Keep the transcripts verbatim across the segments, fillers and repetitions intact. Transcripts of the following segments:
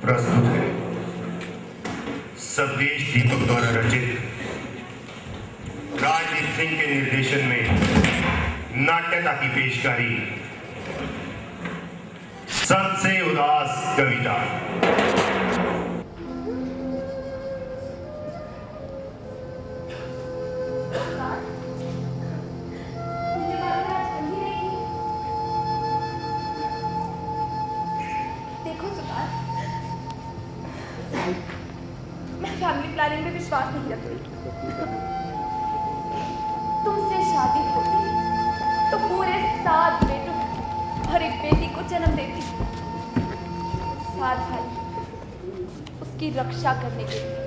प्रस्तुत है स्वदेश दीपक द्वारा रचित राजदीप सिंह के निर्देशन में नाट्यता की पेशकारी सबसे उदास कविता। प्लानिंग में विश्वास नहीं रखती। तुमसे शादी होती तो पूरे सात बेटों और एक बेटी को जन्म देती। सात भाई उसकी रक्षा करने के लिए।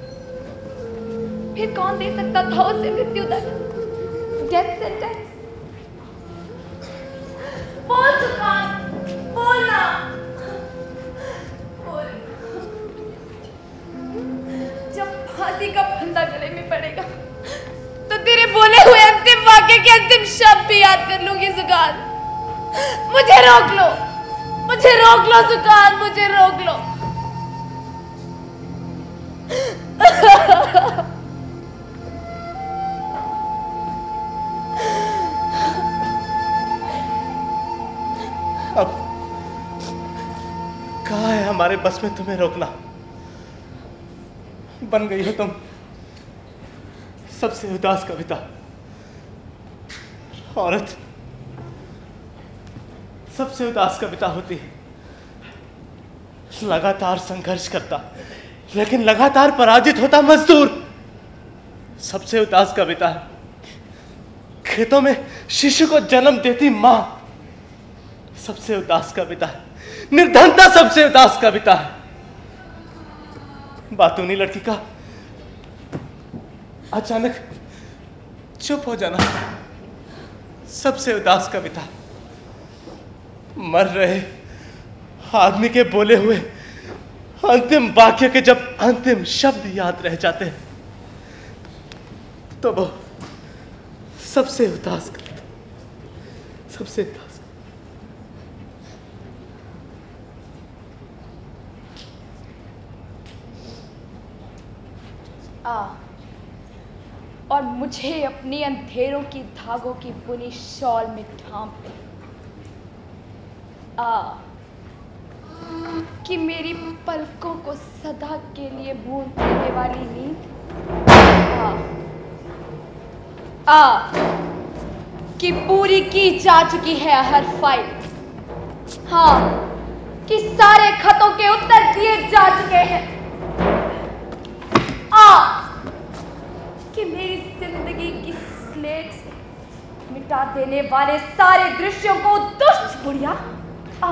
फिर कौन दे सकता था उसे मृत्यु दंड, डेथ सेंटेंस? बोल सुल्तान, बोलना। फांसी का फंदा गले में पड़ेगा तो तेरे बोले हुए अंतिम वाक्य के अंतिम शब्द भी याद कर लूंगी सुकान। मुझे रोक लो, मुझे रोक लो सुकान, मुझे रोक लो। अब कहाँ है हमारे बस में तुम्हें रोकना? बन गई हो तुम सबसे उदास कविता। औरत सबसे उदास कविता होती है। लगातार संघर्ष करता लेकिन लगातार पराजित होता मजदूर सबसे उदास कविता है। खेतों में शिशु को जन्म देती मां सबसे उदास कविता है। निर्धनता सबसे उदास कविता है। बातूनी लड़की का अचानक चुप हो जाना सबसे उदास कविता। मर रहे आदमी के बोले हुए अंतिम वाक्य के जब अंतिम शब्द याद रह जाते हैं तो वो सबसे उदास कविता, सबसे उदास। आ और मुझे अपनी अंधेरों की धागों की बुनी शॉल में ढांप दे। आ कि मेरी पलकों को सदा के लिए मूंद देने वाली नींद। आ, आ कि पूरी की जा चुकी है हर फाइल। हाँ कि सारे खतों के उत्तर दिए जा चुके हैं। आ कि मेरी जिंदगी की स्लेट से मिटा देने वाले सारे दृश्यों को दुष्ट बुढ़िया। आ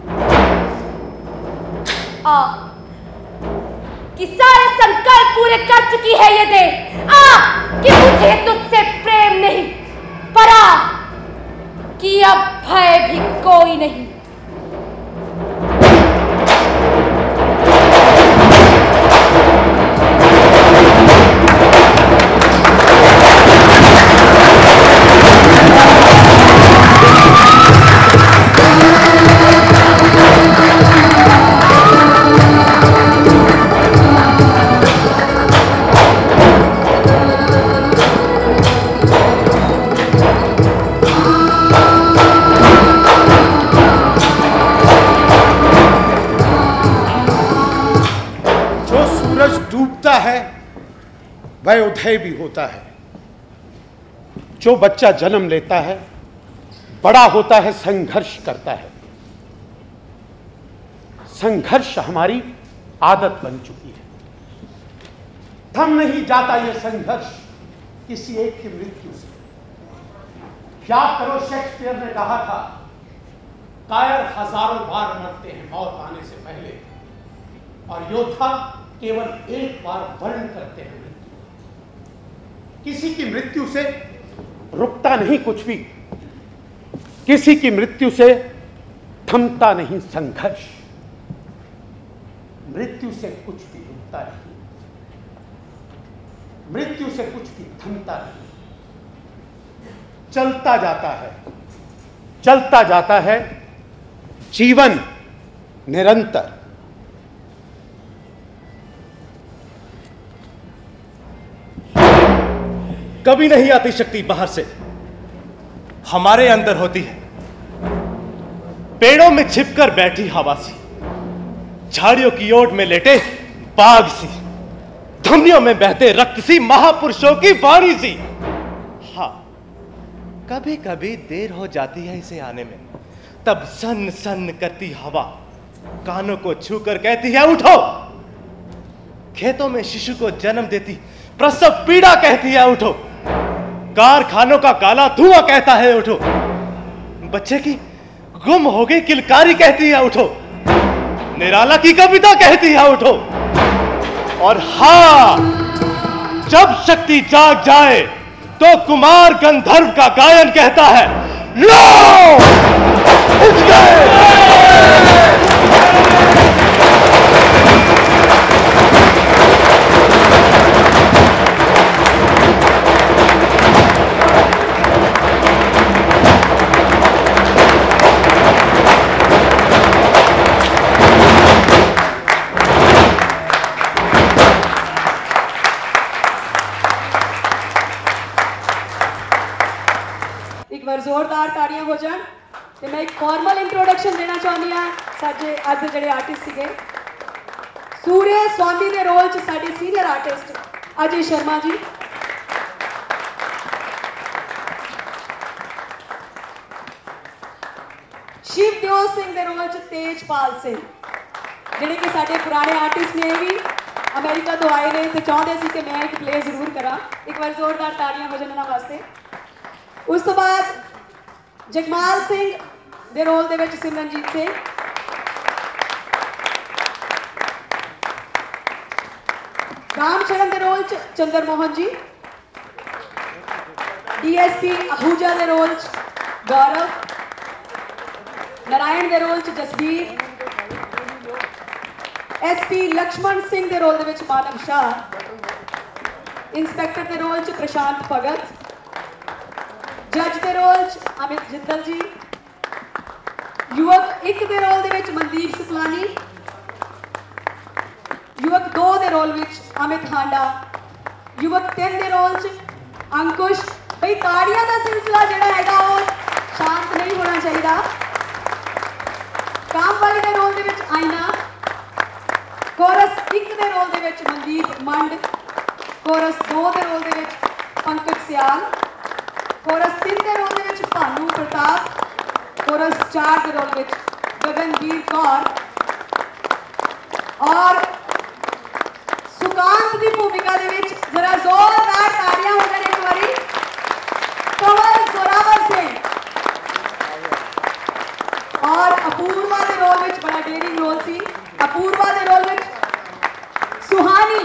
आ कि सारे संकल्प पूरे कर चुकी है ये दे। आ कि मुझे तुझसे प्रेम नहीं पर आ कि अब भय भी कोई नहीं। वह उदय भी होता है। जो बच्चा जन्म लेता है, बड़ा होता है, संघर्ष करता है। संघर्ष हमारी आदत बन चुकी है। थम नहीं जाता यह संघर्ष किसी एक की मृत्यु से। याद करो, शेक्सपियर ने कहा था, कायर हजारों बार मरते हैं मौत आने से पहले, और योद्धा केवल एक बार वर्ण करते हैं। किसी की मृत्यु से रुकता नहीं कुछ भी, किसी की मृत्यु से थमता नहीं संघर्ष। मृत्यु से कुछ भी रुकता नहीं, मृत्यु से कुछ भी थमता नहीं, चलता जाता है, चलता जाता है जीवन निरंतर। कभी नहीं आती शक्ति बाहर से, हमारे अंदर होती है। पेड़ों में छिपकर बैठी हवा सी, झाड़ियों की ओट में लेटे बाघ सी, धमनियों में बहते रक्त सी, महापुरुषों की वाणी सी। हाँ, कभी कभी देर हो जाती है इसे आने में, तब सन सन करती हवा कानों को छूकर कहती है उठो। खेतों में शिशु को जन्म देती प्रसव पीड़ा कहती है उठो। कारखानों का काला धुआं कहता है उठो। बच्चे की गुम हो गई किलकारी कहती है उठो। निराला की कविता कहती है उठो। और हाँ, जब शक्ति जाग जाए तो कुमार गंधर्व का गायन कहता है लो उठ गए। जोरदार ताड़ियां हो जान। ते मैं एक फॉर्मल इंट्रोडक्शन देना चाहती हाँ साडे अज दे जिहड़े आर्टिस्ट सीगे। सूर्य स्वामी दे रोल च साडे सीनियर आर्टिस्ट अजय शर्मा जी, शिवदेव सिंह दे रोल च तेजपाल सिंह, जिहड़े कि साडे पुराने आर्टिस्ट ने भी अमेरिका तो आए ने ते चाहते सी कि मैं एक प्ले जरूर करा। एक बार जोरदार ताड़ियां हो जान उन्हां वास्ते। उस तो बाद जगमाल सिंह दे रोल दे विच सिमरनजीत सिंह, रामचरण दे रोल च चंदर मोहन जी, डीएसपी आहूजा दे रोल च गौरव, नारायण दे रोल च जसवीर, एसपी लक्ष्मण सिंह दे रोल दे विच मानव शाह, इंस्पेक्टर दे रोल च प्रशांत भगत, जज दे रोल च अमित जिंदल जी, युवक एक दे रोल दे विच मंदीप सकलानी, युवक दो दे रोल विच अमित हांडा, युवक तीन दे रोल च अंकुश। भाई ताड़ियां दा सिलसिला जिहड़ा हैगा वो शांत नहीं होना चाहिए। काम वाली दे रोल दे विच आईना, कोरस एक दे रोल दे विच मनदीप मंड, कोरस दो दे रोल दे विच पंकज सियाल, कोरस तीन के रोल में भानु प्रताप, कोरस चार के रोल में गगनवीर कौर और सुकांत की भूमिका जरा जोरदार ताड़ियां हो जाए एक बारी कंवल जोरावर सिंह। और अपूर्वा के रोल में बड़ा डेयरिंग रोल सी, अपूर्वा के रोल में Suhani,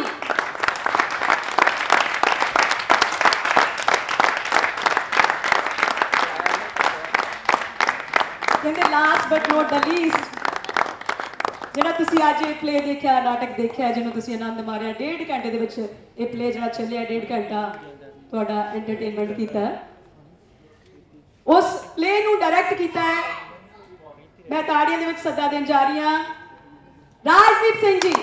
last but not the least जिहड़ा तुसीं अज ये प्ले देखा, नाटक देखा, जिन्होंने तुसीं आनंद मारिया, डेढ़ घंटे दे विच ये प्ले जिहड़ा चलिया, डेढ़ घंटा तुहाडा एंटरटेनमेंट कीता है। उस प्ले नूं डायरैक्ट कीता है, मैं ताड़ियां दे विच सद्दा देण जा रही हां राजदीप सिंह जी।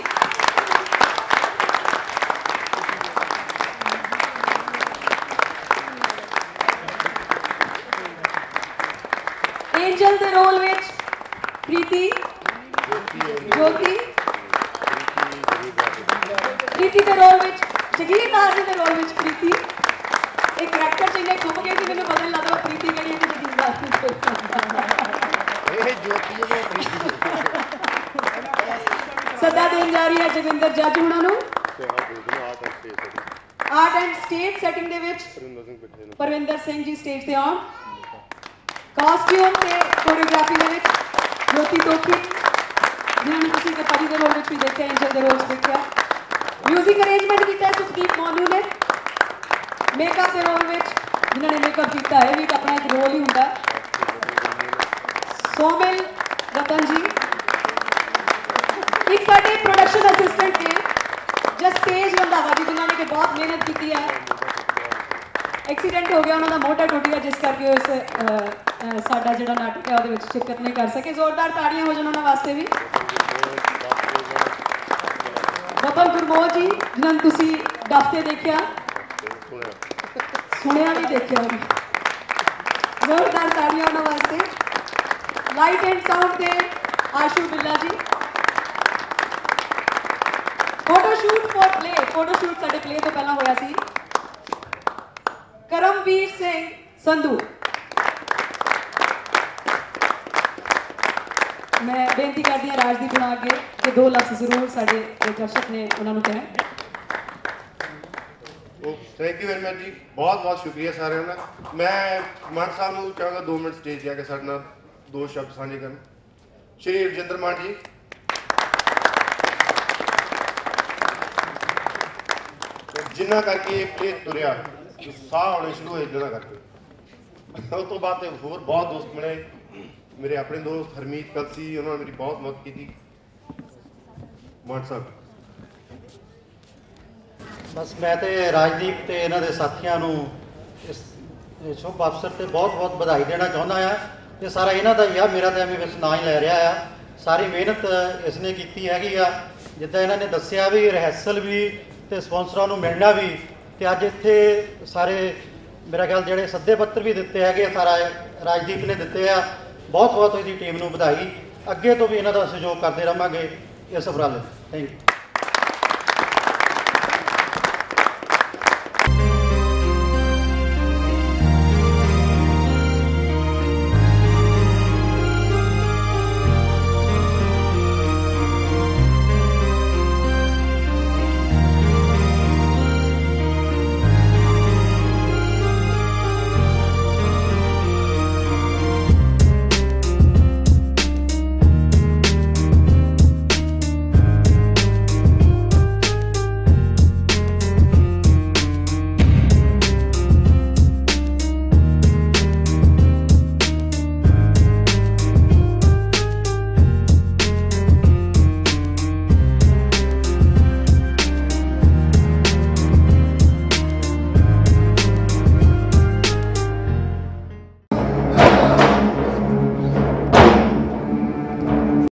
एंजल दे रोल विच प्रीति, ज्योति, प्रीति दे रोल विच जगीरदार जी दे रोल विच प्रीति। एक करैक्टर च इन्ने घुम गए कि मैनूं पता नहीं लगदा प्रीति किहड़ी है जगीरदार सदा देन जा रही है जगविंदर जज हुणां नूं। आर्ट एंड स्टेज सेटिंग दे विच परविंदर सिंह जी स्टेज ते आउण। कॉस्ट्यूम से कोरियोग्राफी में ज्योति तोखी जिन्होंने किसी के परी के रोल में भी देखा, एंजल के रोल देखा। म्यूजिक अरेंजमेंट किया है सुखदीप मोनू ने। मेकअप के रोल में जिन्होंने मेकअप किया है, भी अपना एक रोल ही होंगे। सोमिल रतन जी, एक साडे प्रोडक्शन असिस्टेंट ने जसतेज रंधावा जी, जिन्होंने कि बहुत मेहनत की है। एक्सीडेंट हो गया, उन्होंने मोटा टूट गया, जिस करके उस साडा जिहड़ा नाटक है उहदे विच शिरकत नहीं कर सके। जोरदार ताड़ियां हो जाण उन्हां वास्ते भी। बबल गुरमोह जी, जिन्होंने तुसी डफते देखा, ਸੁਣਿਆ ਵੀ ਦੇਖਿਆ ਵੀ। ਜ਼ੋਰਦਾਰ ਤਾੜੀਆਂ ਉਹਨਾਂ ਵਾਸਤੇ। ਲਾਈਟ ਐਂਡ ਸਾਊਂਡ ਤੇ Ashu Billa ji. Photo shoot for play, photo shoot ਸਾਡੇ ਪਲੇ ਤੋਂ ਪਹਿਲਾਂ ਹੋਇਆ ਸੀ। ਕਰਮਵੀਰ ਸਿੰਘ ਸੰਧੂ। ਮੈਂ ਬੇਨਤੀ ਕਰਦੀ ਹਾਂ ਰਾਜਦੀਪ ਬਣਾ ਅੱਗੇ ਕਿ ਦੋ ਲਫ਼ਜ਼ ਜ਼ਰੂਰ ਸਾਡੇ ਜੋ ਦਰਸ਼ਕ ਨੇ ਉਹਨਾਂ ਨੂੰ ਕਹਿਣ। ਥੈਂਕ ਯੂ ਵੈਰੀ ਮਚ ਜੀ, ਬਹੁਤ ਬਹੁਤ ਸ਼ੁਕਰੀਆ ਸਾਰਿਆਂ ਦਾ। ਮੈਂ ਮਾਨ ਸਾਹਿਬ ਨੂੰ ਚਾਹਾਂਗਾ ਦੋ ਮਿੰਟ ਸਟੇਜ ਜਾ ਕੇ ਸਾਡੇ ਨਾਲ ਦੋ ਸ਼ਬਦ ਸਾਂਝੇ ਕਰਨ। ਸ਼੍ਰੀ ਰਜਿੰਦਰ ਮਾਨ ਜੀ, ਜਿੰਨਾ ਕਰਕੇ ਇਹ ਪਲੇ ਤੁਰਿਆ, ਸਾਹ ਆਉਣੇ ਸ਼ੁਰੂ ਹੋਏ ਜਿੰਨਾ ਕਰਕੇ, ਉਸ ਤੋਂ ਬਾਅਦ ਤੇ ਹੋਰ ਬਹੁਤ ਦੋਸਤ ਮਿਲੇ। ਮੇਰੇ ਆਪਣੇ ਦੋਸਤ ਹਰਮੀਤ ਕਲਸੀ, ਉਹਨਾਂ ਨੇ ਮੇਰੀ ਬਹੁਤ ਮਦਦ ਕੀਤੀ। ਮਾਨ ਸਾਹਿਬ ਬਸ ਮੈਂ ਤੇ ਰਾਜਦੀਪ ਤੇ ਇਹਨਾਂ ਦੇ ਸਾਥੀਆਂ ਨੂੰ ਇਸ ਸ਼ੁਭ ਅਵਸਰ ਤੇ ਬਹੁਤ ਬਹੁਤ ਵਧਾਈ ਦੇਣਾ ਚਾਹੁੰਦਾ ਆ। ਇਹ ਸਾਰਾ ਇਹਨਾਂ ਦਾ ਹੀ ਆ, ਮੇਰਾ ਤਾਂ ਐਵੇਂ ਬਸ ਨਾਂ ਹੀ ਲੈ ਰਿਹਾ ਆ। ਸਾਰੀ ਮਿਹਨਤ ਇਸਨੇ ਕੀਤੀ ਹੈਗੀ ਆ। ਜਿੱਦਾਂ ਇਹਨਾਂ ਨੇ ਦੱਸਿਆ ਵੀ ਰਿਹਰਸਲ ਵੀ ਤੇ ਸਪਾਂਸਰਾਂ ਨੂੰ ਮਿਲਣਾ ਵੀ, ਤੇ ਅੱਜ ਇੱਥੇ ਸਾਰੇ ਮੇਰਾ ਖਿਆਲ ਜਿਹੜੇ ਸੱਦੇ ਪੱਤਰ ਵੀ ਦਿੱਤੇ ਹੈਗੇ ਸਾਰਾ ਰਾਜਦੀਪ ਨੇ ਦਿੱਤੇ ਆ। ਬਹੁਤ ਬਹੁਤ ਇਹਦੀ ਟੀਮ ਨੂੰ ਵਧਾਈ। ਅੱਗੇ ਤੋਂ ਵੀ ਇਹਨਾਂ ਦਾ ਸਹਿਯੋਗ ਕਰਦੇ ਰਹਾਂਗੇ ਇਸ ਉਪਰਾਲੇ। Thank you.